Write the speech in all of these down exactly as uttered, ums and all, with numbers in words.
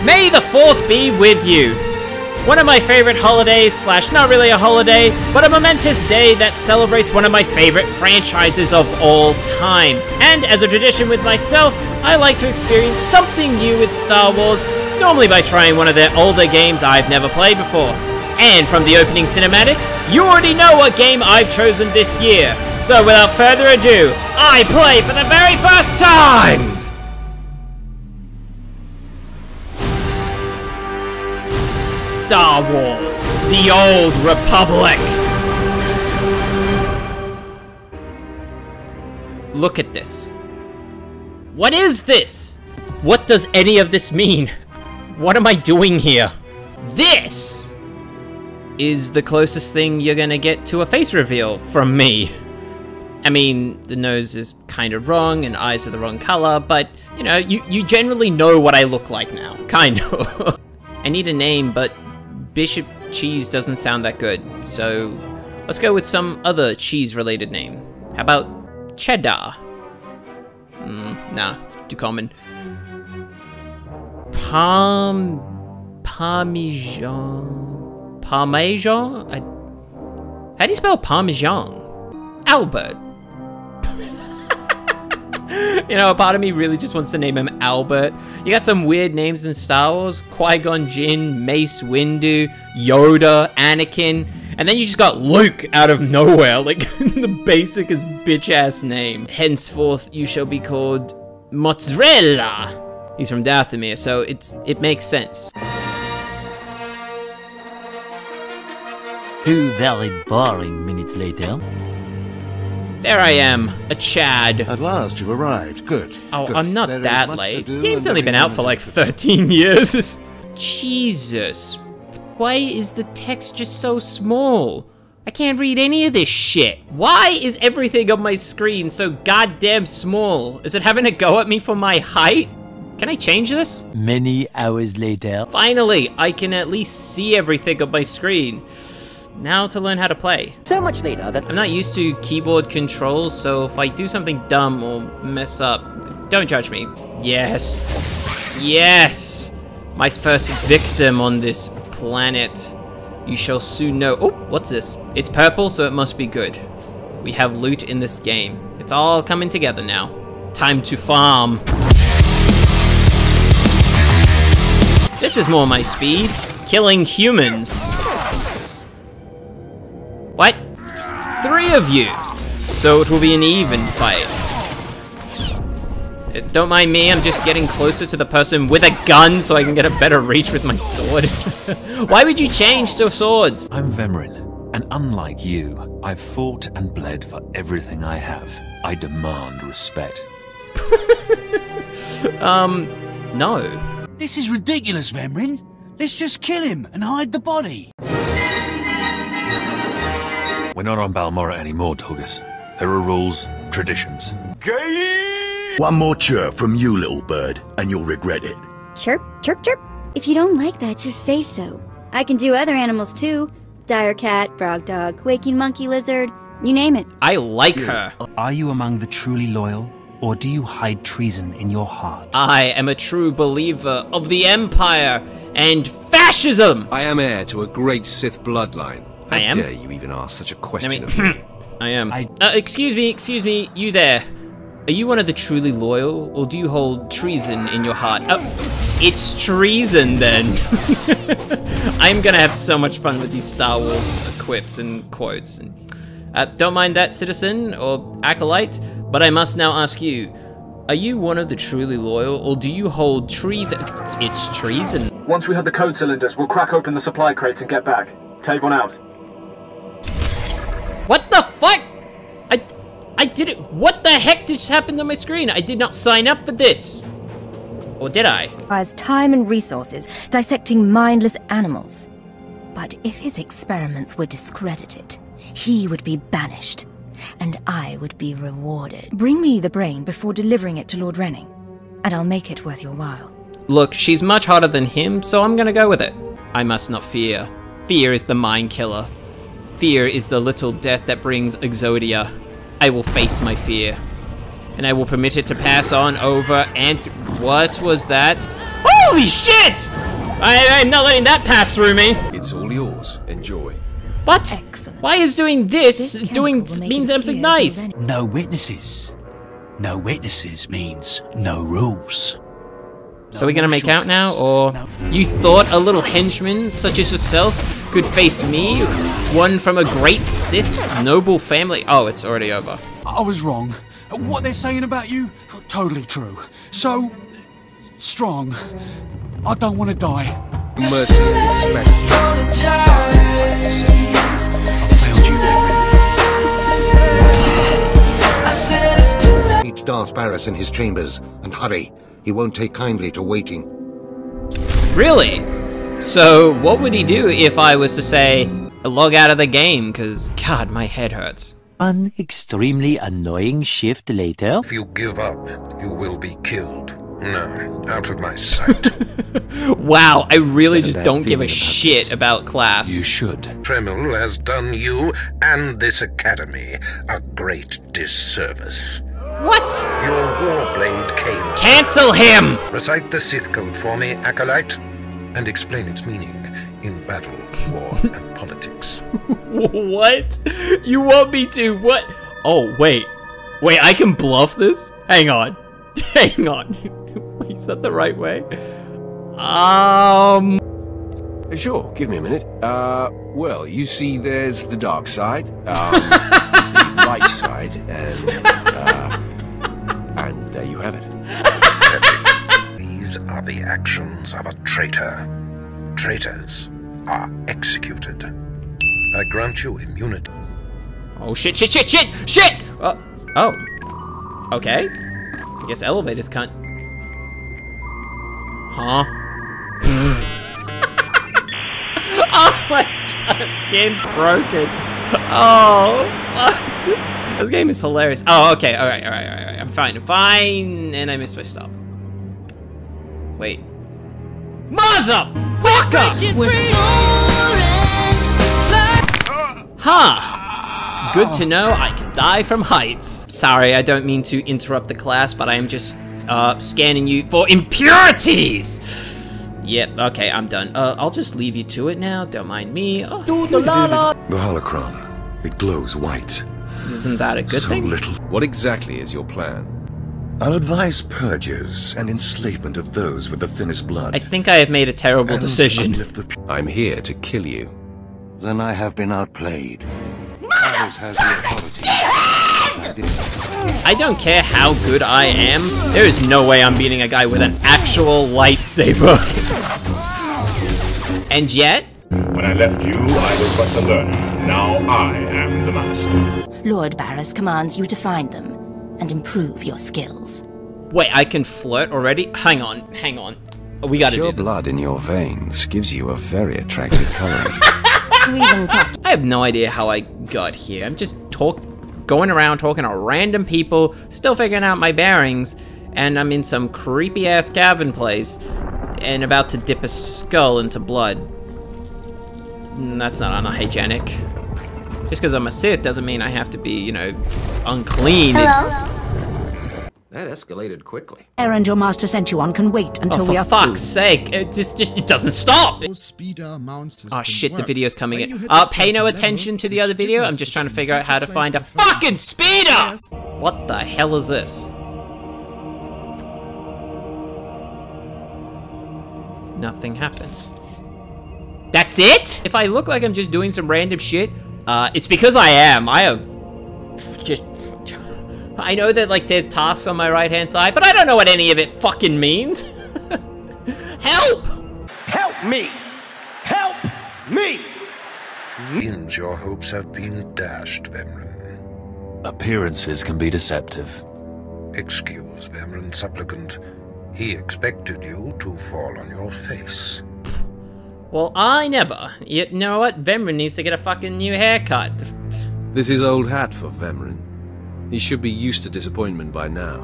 May the fourth be with you. One of my favorite holidays, slash not really a holiday, but a momentous day that celebrates one of my favorite franchises of all time. And as a tradition with myself, I like to experience something new with Star Wars, normally by trying one of their older games I've never played before. And from the opening cinematic, you already know what game I've chosen this year. So without further ado, I play for the very first time! Star Wars, The Old Republic. Look at this. What is this? What does any of this mean? What am I doing here? This is the closest thing you're gonna get to a face reveal from me. I mean, the nose is kind of wrong and eyes are the wrong color, but, you know, you, you generally know what I look like now. Kind of. I need a name, but Bishop Cheese doesn't sound that good, so let's go with some other cheese-related name. How about Cheddar? Mm, nah, it's too common. Parm... Parmesan... Parmesan? I... How do you spell Parmesan? Albert. You know, a part of me really just wants to name him Albert. You got some weird names in Star Wars. Qui-Gon Jinn, Mace Windu, Yoda, Anakin. And then you just got Luke out of nowhere. Like, the basicest bitch-ass name. Henceforth, you shall be called Mozzarella. He's from Dathomir, so it's it makes sense. Two very boring minutes later. There I am, a Chad. At last, you've arrived. Good. Oh, Good. I'm not There is that much late. to do The game's and only been out everyone for like is- thirteen years. Jesus. Why is the text just so small? I can't read any of this shit. Why is everything on my screen so goddamn small? Is it having a go at me for my height? Can I change this? Many hours later. Finally, I can at least see everything on my screen. Now to learn how to play. So much later that I'm not used to keyboard controls, so if I do something dumb or mess up, don't judge me. Yes. Yes! My first victim on this planet. You shall soon know. Oh, what's this? It's purple, so it must be good. We have loot in this game. It's all coming together now. Time to farm. This is more my speed. Killing humans. What? Three of you! So it will be an even fight. Uh, Don't mind me, I'm just getting closer to the person with a gun so I can get a better reach with my sword. Why would you change to swords? I'm Vemrin, and unlike you, I've fought and bled for everything I have. I demand respect. um, no. This is ridiculous, Vemrin. Let's just kill him and hide the body. We're not on Balmorra anymore, Tulgus. There are rules, traditions. One more chirp from you, little bird, and you'll regret it. Chirp, chirp, chirp. If you don't like that, just say so. I can do other animals too. Dire cat, frog dog, quaking monkey lizard, you name it. I like her. Are you among the truly loyal, or do you hide treason in your heart? I am a true believer of the Empire and fascism! I am heir to a great Sith bloodline. How I am? dare you even ask such a question I mean, of me? I am. I- Uh, excuse me, excuse me, you there. Are you one of the truly loyal, or do you hold treason in your heart? Oh, it's treason then. I'm gonna have so much fun with these Star Wars quips and quotes. And, uh, don't mind that, citizen, or acolyte, but I must now ask you, are you one of the truly loyal, or do you hold treason? It's treason. Once we have the code cylinders, we'll crack open the supply crates and get back. Tavon out. What the fuck? I, I did it. What the heck just happened on my screen? I did not sign up for this. Or did I? Requires time and resources, dissecting mindless animals. But if his experiments were discredited, he would be banished, and I would be rewarded. Bring me the brain before delivering it to Lord Renning, and I'll make it worth your while. Look, she's much hotter than him, so I'm gonna go with it. I must not fear. Fear is the mind killer. Fear is the little death that brings Exodia. I will face my fear. And I will permit it to pass on over and... What was that? Holy shit! I, I'm not letting that pass through me. It's all yours. Enjoy. What? Excellent. Why is doing this, This doing chemical will make means it something appear as nice? though No witnesses. No witnesses means no rules. So we're gonna make out now, or you thought a little henchman such as yourself could face me, one from a great Sith noble family? Oh, it's already over. I was wrong. What they're saying about you, totally true. So strong. I don't want to die. Mercy is expected. I failed you, Henry. Meet Darth Barris in his chambers, and hurry. He won't take kindly to waiting. Really? So what would he do if I was to say, log out of the game, because, God, my head hurts. An extremely annoying shift later. If you give up, you will be killed. No, out of my sight. Wow, I really just don't give a shit about class. You should. Tremel has done you and this academy a great disservice. What? Your warblade came. Cancel him! Recite the Sith code for me, Acolyte, and explain its meaning in battle, war, and politics. What? You want me to? What? Oh, wait. Wait, I can bluff this? Hang on. Hang on. Wait, is that the right way? Um... Sure, give me a minute. Uh, well, you see there's the dark side, um, the light side, and, uh, and there you have it. These are the actions of a traitor. Traitors are executed. I grant you immunity. Oh, shit, shit, shit, shit, shit! Uh, oh. Okay. I guess elevators can't... Huh? Oh my god, game's broken. Oh, fuck. This, this game is hilarious. Oh, okay, alright, alright, alright. I'm fine, I'm fine. And I missed my stop. Wait. Motherfucker! Huh. Good to know I can die from heights. Sorry, I don't mean to interrupt the class, but I am just uh, scanning you for impurities. Yep, okay, I'm done. Uh, I'll just leave you to it now. Don't mind me. Oh. The holocron, it glows white. Isn't that a good so thing? Little. What exactly is your plan? I'll advise purges and enslavement of those with the thinnest blood. I think I have made a terrible And decision. the... I'm here to kill you. Then I have been outplayed. Barris has the authority. I don't care how good I am. There is no way I'm beating a guy with an actual lightsaber. And yet... When I left you, I was but the learner. Now I am the master. Lord Barris commands you to find them and improve your skills. Wait, I can flirt already? Hang on, hang on. We gotta Pure do this. blood in your veins gives you a very attractive coloring. Even talk. I have no idea how I got here. I'm just talk, going around talking to random people, still figuring out my bearings, and I'm in some creepy-ass cavern place, and about to dip a skull into blood. Mm, That's not unhygienic. Just because I'm a Sith doesn't mean I have to be, you know, unclean. Hello? That escalated quickly. Errand your master sent you on can wait until Oh, we for are fuck's through. sake, it just, just, it doesn't stop! Oh shit, the video's coming in. Uh, pay no attention to the other video, I'm just trying to figure out how to find a fucking speeder! What the hell is this? Nothing happened. That's it? If I look like I'm just doing some random shit, uh, it's because I am. I have just... I know that, like, there's tasks on my right-hand side, but I don't know what any of it fucking means. Help! Help me! Help me! Means your hopes have been dashed, Vemrin. Appearances can be deceptive. Excuse Vemrin, supplicant. He expected you to fall on your face. Well, I never. You know what? Vemrin needs to get a fucking new haircut. This is old hat for Vemrin. He should be used to disappointment by now.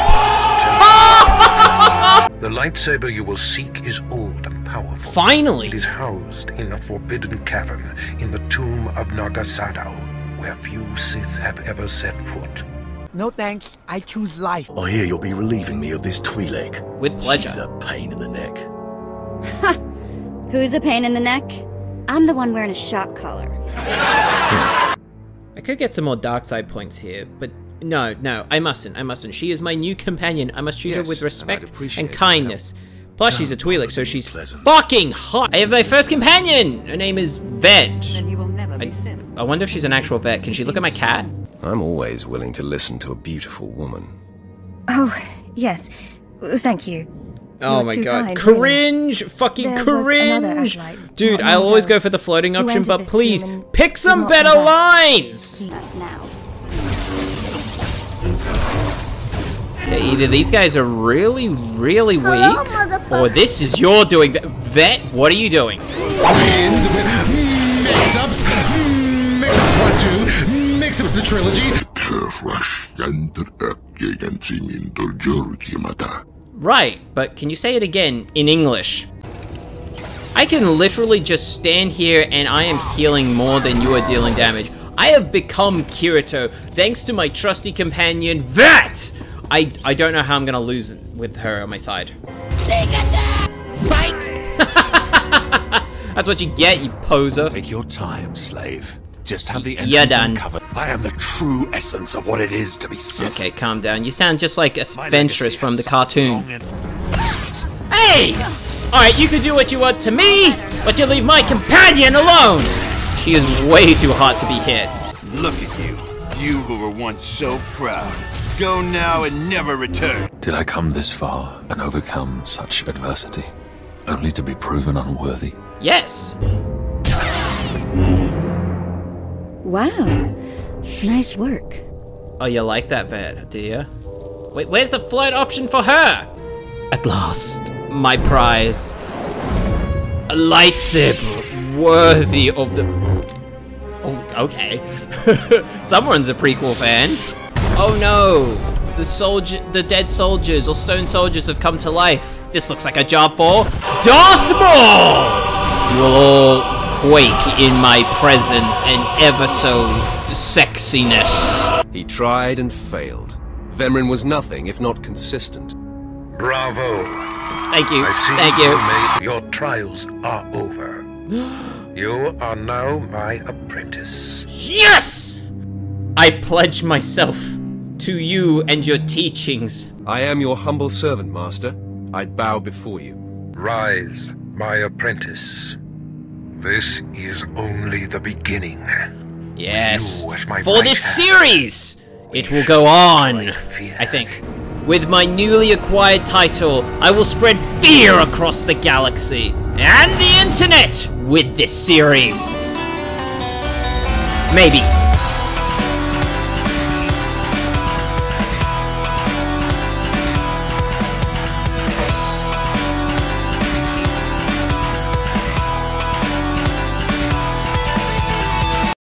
The lightsaber you will seek is old and powerful. Finally! It is housed in a forbidden cavern in the tomb of Nagasado, where few Sith have ever set foot. No thanks. I choose life. I hear you'll be relieving me of this Twi'lek. With pleasure. She's a pain in the neck. Ha! Who's a pain in the neck? I'm the one wearing a shock collar. I could get some more dark side points here, but no, no, I mustn't, I mustn't. She is my new companion. I must treat Yes, her with respect and, and kindness. Plus, she's a Twi'lek, so she's fucking hot. I have my first companion! Her name is Vet. I, I wonder if she's an actual vet. Can she look at my cat? I'm always willing to listen to a beautiful woman. Oh, yes. Thank you. Oh You're my too god. kind, Cringe! really. Fucking There was another cringe! acolyte Dude, not I'll long always ago. go for the floating Who option, entered but this please, tomb and pick did some not better come back. lines! Us now. Okay, either these guys are really, really weak, Hello, motherfucker. or this is your doing. Vet, what are you doing? Mix-ups, mix-ups one, two, mix-ups the trilogy. Right, but can you say it again in English? I can literally just stand here and I am healing more than you are dealing damage. I have become Kirito thanks to my trusty companion, Vet! I, I don't know how I'm gonna lose with her on my side. Fight! That's what you get, you poser. Take your time, slave. Just have the You're entrance done. uncovered. I am the true essence of what it is to be Sith. Okay, calm down. You sound just like a Ventress from the cartoon. Hey! Alright, you can do what you want to me, but you leave my companion alone! She is way too hot to be hit. Look at you. You who were once so proud. Go now and never return. Did I come this far and overcome such adversity, only to be proven unworthy? Yes. Wow. Nice work. Oh, you like that, Vet, do you? Wait, where's the float option for her? At last, my prize. A lightsaber worthy of the... Oh, okay. Someone's a prequel fan. Oh no! The soldier, the dead soldiers or stone soldiers have come to life. This looks like a job for Darth Maul! You will all quake in my presence and ever so sexiness. He tried and failed. Vemrin was nothing if not consistent. Bravo. Thank you. I see Thank you. made your trials are over. You are now my apprentice. Yes! I pledge myself to you and your teachings. I am your humble servant, Master. I bow before you. Rise, my apprentice. This is only the beginning. Yes. You as my For right this hand. series, it will go on, I think. With my newly acquired title, I will spread fear across the galaxy and the internet with this series. Maybe.